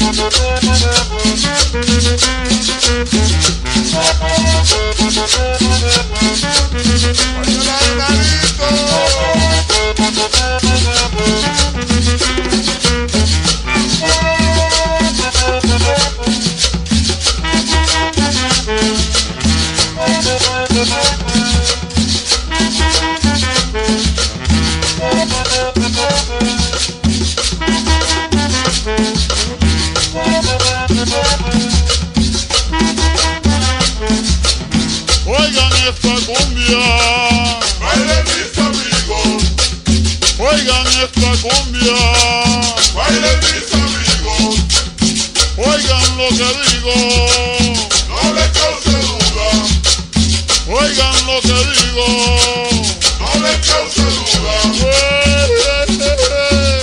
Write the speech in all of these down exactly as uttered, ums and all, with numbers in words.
Oigan esta cumbia, bailen mis amigos, oigan esta cumbia, bailen mis amigos, oigan lo que digo, no les cause duda, oigan lo que digo, no les cause duda. eh, eh, eh, eh.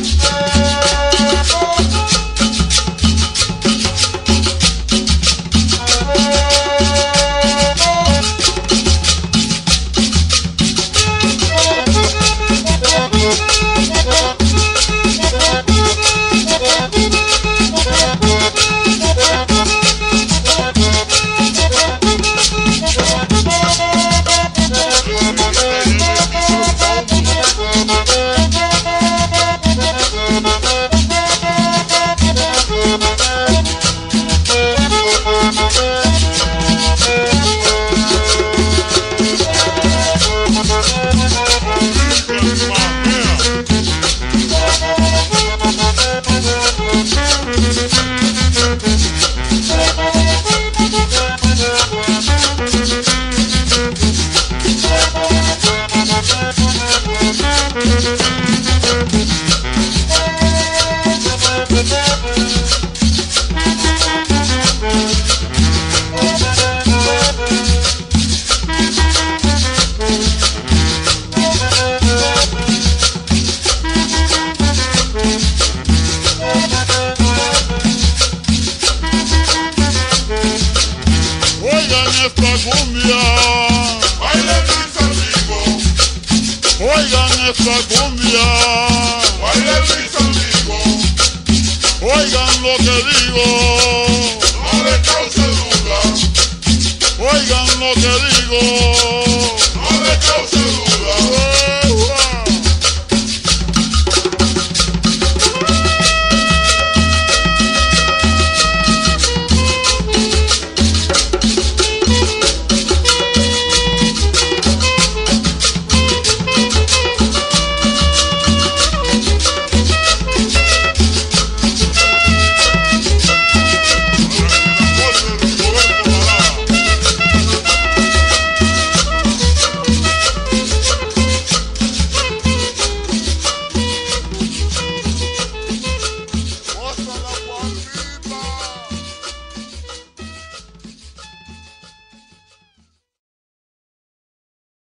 Oigan esta cumbia, Bailen mis amigos, oigan esta cumbia, bailen mis amigos, oigan lo que digo.